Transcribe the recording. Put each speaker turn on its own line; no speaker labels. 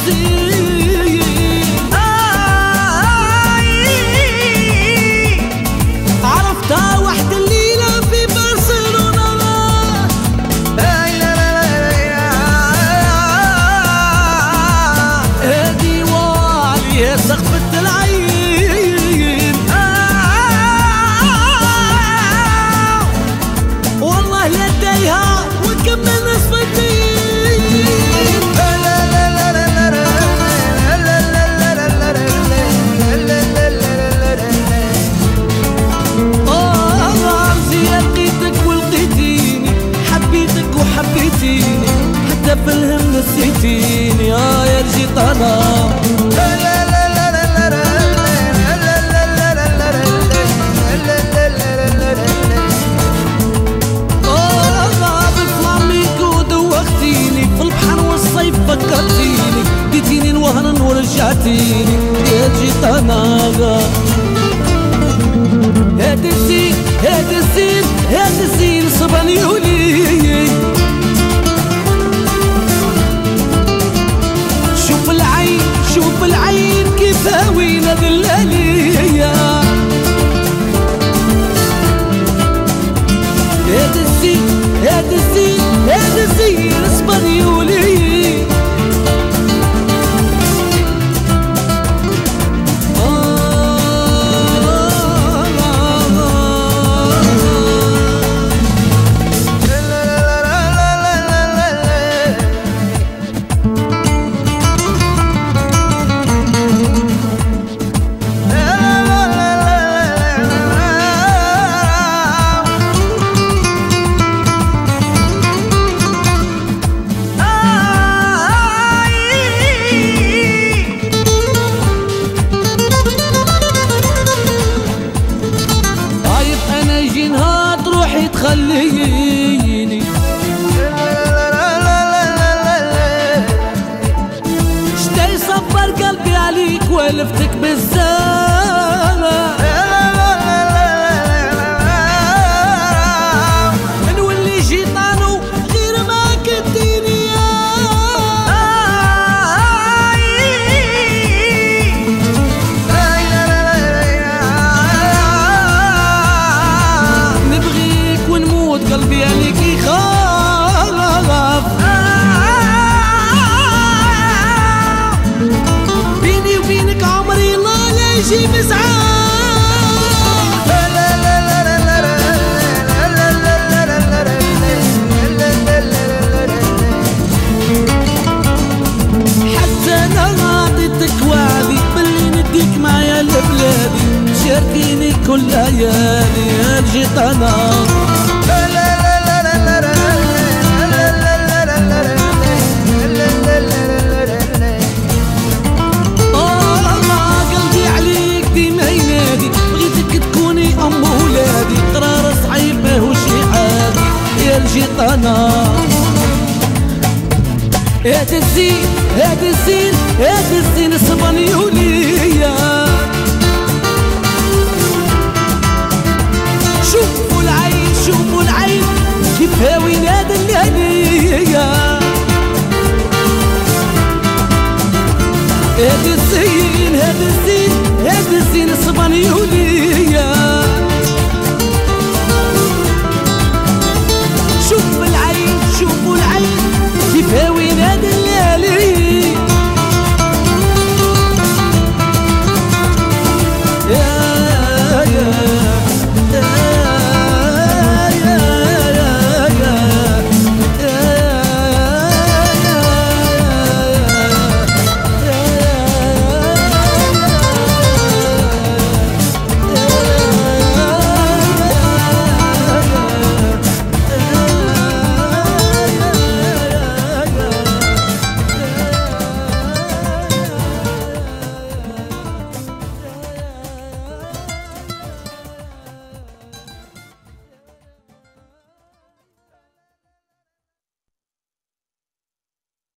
الزين. عرفتها واحدة الليلة في برشلونة، هادي وعليها سقفة العين. والله يديها وكمل نصف الدين. لقيتك ولقيتيني، حبيتك وحبيتيني، حتى في الهم نسيتيني يا الجيطانة. بالفلامينكو دوختيني، في البحر والصيف فكرتيني، ديتيني الوهن ورجعتيني يا الجيطانة. هذا الزين هذا الزين هذا الزين صباني ولي. شوف العين شوف العين كيف هاوينا ذلالية. هذا الزين هذا الزين هذا الزين صباني ولي. خليني شتي صبر قلبي عليك والفتك بالزمان. نولي جيطانو غير ما كديني قلبي عليك يخاف. بيني وبينك عمري الله لا يجي مزعاف. حتى انا عطيتك وعدي باللي نديك معايا لبلادي، شاركيني كل ليالي يا الجيطانة. قلبي عليك ديما ينادي، بغيتك تكوني ام ولادي، قرار صعيب ماهوش عادي يا الجيطانة. هذا الزين هذا الزين هذا الزين صباني وليا. شوفوا العين شوفوا العين كيف هاوي نادى الليالية. هذا الزين هذا الزين هذا الزين صباني وليا.